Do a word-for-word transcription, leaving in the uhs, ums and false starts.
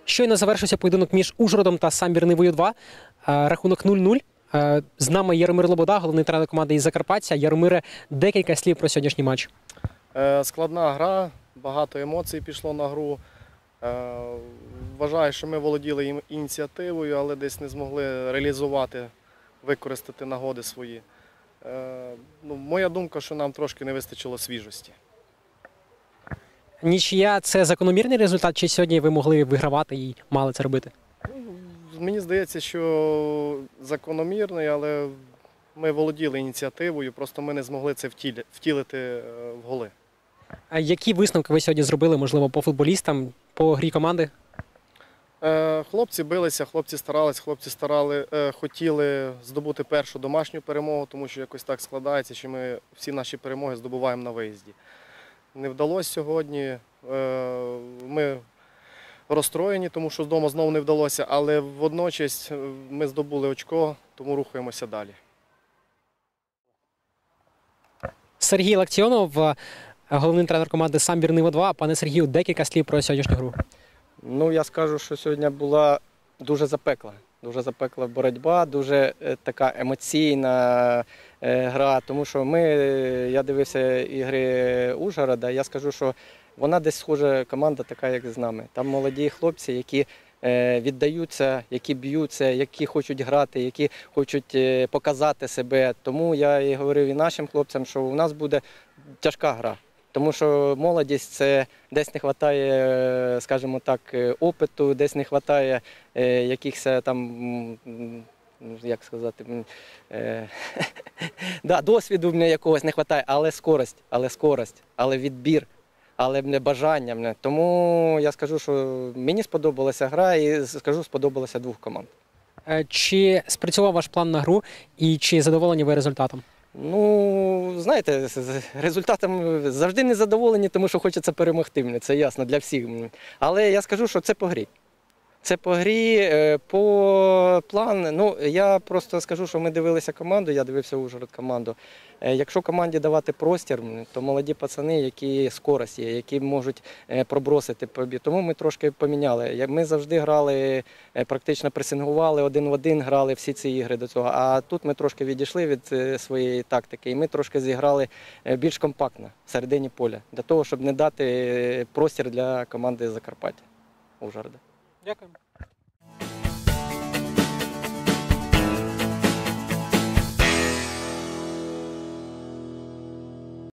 Щойно завершився поєдинок між Ужгородом та Самбір Нивою два. Рахунок нуль нуль. З нами Яромир Лобода, головний тренер команди із Закарпаття. Яромире, декілька слів про сьогоднішній матч. Складна гра, багато емоцій пішло на гру. Вважаю, що ми володіли ініціативою, але десь не змогли реалізувати, використати нагоди свої. Ну, моя думка, що нам трошки не вистачило свіжості. Нічия – це закономірний результат, чи сьогодні ви могли вигравати і мали це робити? Мені здається, що закономірний, але ми володіли ініціативою, просто ми не змогли це втілити в голи. А які висновки ви сьогодні зробили, можливо, по футболістам, по грі команди? Хлопці билися, хлопці старались, хлопці старали, хотіли здобути першу домашню перемогу, тому що якось так складається, що ми всі наші перемоги здобуваємо на виїзді. Не вдалося сьогодні, ми розстроєні, тому що вдома знову не вдалося, але водночас ми здобули очко, тому рухаємося далі. Сергій Лактіонов, головний тренер команди Самбір Нива два. Пане Сергію, декілька слів про сьогоднішню гру. Ну, я скажу, що сьогодні була дуже запекла. Дуже запекла боротьба, дуже така емоційна гра, тому що ми, я дивився ігри Ужгорода, я скажу, що вона десь схожа команда така, як з нами. Там молоді хлопці, які віддаються, які б'ються, які хочуть грати, які хочуть показати себе. Тому я і говорив і нашим хлопцям, що у нас буде тяжка гра. Тому що молодість – це десь не вистачає, скажімо так, опиту, десь не вистачає якихось там, як сказати, да, досвіду якогось не вистачає, але скорость, але скорость, але відбір, але бажання. Тому я скажу, що мені сподобалася гра і скажу, сподобалося двох команд. Чи спрацював ваш план на гру і чи задоволені ви результатом? Ну, знаєте, з результатом завжди не задоволені, тому що хочеться перемогти, це ясно для всіх. Але я скажу, що це по грі. Це по грі, по плану. Ну, я просто скажу, що ми дивилися команду, я дивився Ужгород команду. Якщо команді давати простір, то молоді пацани, які скорость є, які можуть пробросити побіг. Тому ми трошки поміняли. Ми завжди грали, практично пресингували, один в один грали всі ці ігри до цього. А тут ми трошки відійшли від своєї тактики і ми трошки зіграли більш компактно в середині поля, для того, щоб не дати простір для команди Закарпаття Ужгорода. Дякую.